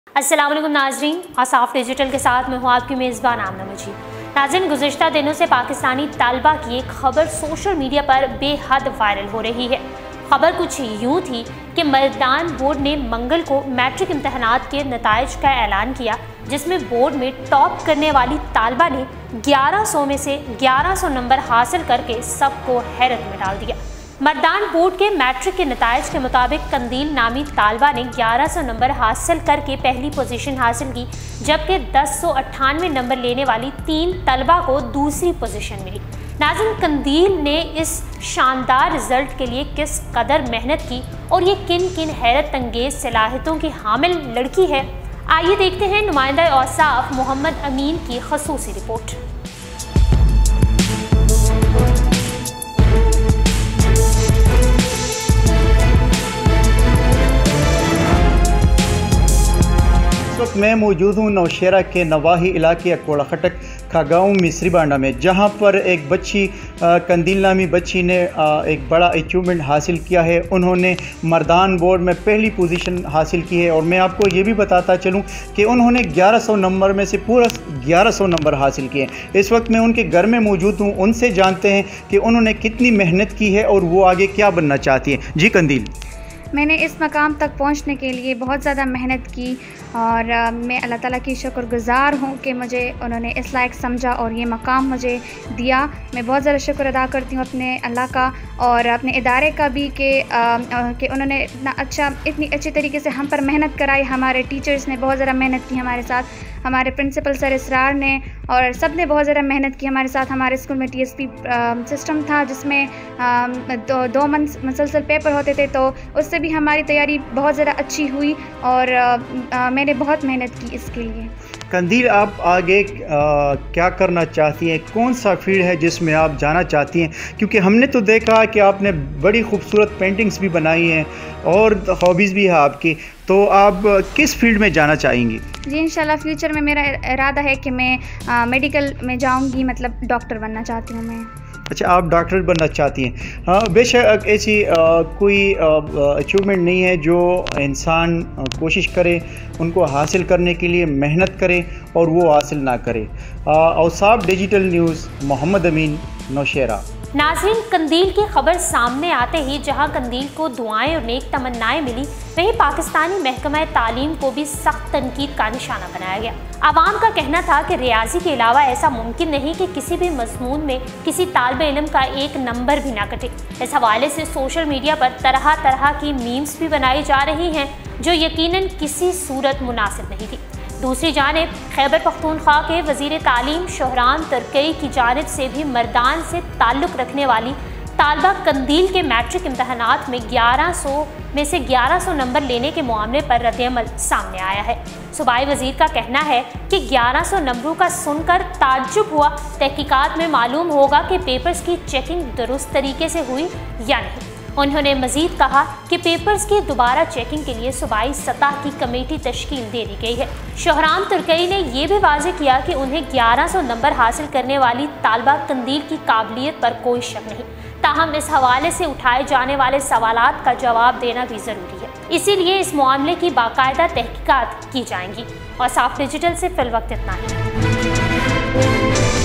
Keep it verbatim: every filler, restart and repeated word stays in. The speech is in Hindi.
अस्सलाम वालेकुम नाजरीन, आसाफ डिजिटल के साथ मैं हूँ आपकी मेज़बान आमना मजीद। नाज़रीन, गुज़िश्ता दिनों से पाकिस्तानी तालबा की एक खबर सोशल मीडिया पर बेहद वायरल हो रही है। खबर कुछ यूँ थी कि मर्दान बोर्ड ने मंगल को मैट्रिक इम्तहानात के नताइज का ऐलान किया, जिसमें बोर्ड में टॉप करने वाली तालबा ने ग्यारह सौ में से ग्यारह सौ नंबर हासिल करके सबको हैरत में डाल दिया। मर्दान बोर्ड के मैट्रिक के नताइज के मुताबिक कंदील नामी तालबा ने ग्यारह सौ नंबर हासिल करके पहली पोजीशन हासिल की, जबकि दस सौ अट्ठानवे नंबर लेने वाली तीन तलबा को दूसरी पोजीशन मिली। नाज़रीन, कंदील ने इस शानदार रिजल्ट के लिए किस कदर मेहनत की और ये किन किन हैरत अंगेज सलाहियतों की हामिल लड़की है, आइए देखते हैं नुमाइंदा औसाफ मोहम्मद अमीन की खसूसी रिपोर्ट। मैं मौजूद हूँ नौशेरा के नवाही इलाके अकोड़ा खटक का गाँव मिस्री बांडा में, जहाँ पर एक बच्ची कंदील नामी बच्ची ने आ, एक बड़ा अचीवमेंट हासिल किया है। उन्होंने मर्दान बोर्ड में पहली पोजीशन हासिल की है और मैं आपको ये भी बताता चलूँ कि उन्होंने ग्यारह सौ नंबर में से पूरा ग्यारह सौ नंबर हासिल किए। इस वक्त मैं उनके घर में मौजूद हूँ, उनसे जानते हैं कि उन्होंने कितनी मेहनत की है और वो आगे क्या बनना चाहती हैं। जी कंदील, मैंने इस मकाम तक पहुंचने के लिए बहुत ज़्यादा मेहनत की और आ, मैं अल्लाह ताला की शुक्रगुज़ार हूँ कि मुझे उन्होंने इस लायक समझा और ये मकाम मुझे दिया। मैं बहुत ज़्यादा शुक्र अदा करती हूँ अपने अल्लाह का और अपने इदारे का भी कि कि उन्होंने इतना अच्छा इतनी अच्छी तरीके से हम पर मेहनत कराई। हमारे टीचर्स ने बहुत ज़्यादा मेहनत की हमारे साथ, हमारे प्रिंसिपल सर इसरार ने और सब ने बहुत ज़्यादा मेहनत की हमारे साथ। हमारे स्कूल में टी एस पी सिस्टम था जिसमें आ, दो, दो मुसलसल पेपर होते थे, तो उससे भी हमारी तैयारी बहुत ज़्यादा अच्छी हुई और आ, आ, मैंने बहुत मेहनत की इसके लिए। कंदील, आप आगे आ, क्या करना चाहती हैं? कौन सा फील्ड है जिसमें आप जाना चाहती हैं? क्योंकि हमने तो देखा कि आपने बड़ी खूबसूरत पेंटिंग्स भी बनाई हैं और हॉबीज़ भी है आपकी, तो आप किस फील्ड में जाना चाहेंगी? जी इंशाल्लाह फ्यूचर में मेरा इरादा है कि मैं आ, मेडिकल में जाऊंगी, मतलब डॉक्टर बनना चाहती हूँ मैं। अच्छा, आप डॉक्टर बनना चाहती हैं। हाँ, बेशक ऐसी आ, कोई अचीवमेंट नहीं है जो इंसान कोशिश करे उनको हासिल करने के लिए मेहनत करे और वो हासिल ना करे। Ausaf digital news, Mohammad Amin, Nowshera. नाज़रीन, कंदील की खबर सामने आते ही जहां कंदील को दुआएं और नेक तमन्नाएं मिली, वहीं पाकिस्तानी महकमा तालीम को भी सख्त तनकीद का निशाना बनाया गया। आवाम का कहना था कि रियाजी के अलावा ऐसा मुमकिन नहीं कि किसी भी मजमून में किसी तालिब इल्म का एक नंबर भी ना कटे। इस हवाले से सोशल मीडिया पर तरह तरह की मीम्स भी बनाई जा रही हैं जो यकीनन किसी सूरत मुनासिब नहीं थी। दूसरी जानिब खैबर पख्तूनख्वा के वज़ीर तालीम शोहरान तुर्की की जानिब से भी मर्दान से ताल्लुक़ रखने वाली तालबा कंदील के मैट्रिक इम्तहानात में ग्यारह सौ में से ग्यारह सौ नंबर लेने के मामले पर रद्द-ए-अमल सामने आया है। सूबाई वज़ीर का कहना है कि ग्यारह सौ नंबरों का सुनकर ताज्जुब हुआ। तहकीकात में मालूम होगा कि पेपर्स की चेकिंग दुरुस्त तरीके से हुई या नहीं। उन्होंने मजीद कहा कि पेपर्स की दोबारा चेकिंग के लिए सूबाई सतह की कमेटी तश्कील दे दी गई है। शोहरान तुर्की ने यह भी वाज़ेह किया कि उन्हें ग्यारह सौ नंबर हासिल करने वाली तालबा कंदील की काबिलियत पर कोई शक नहीं, ताहम इस हवाले से उठाए जाने वाले सवालात का जवाब देना भी ज़रूरी है, इसीलिए इस मामले की बाकायदा तहकीकात की जाएंगी। और साफ डिजिटल से फिल वक्त इतना ही।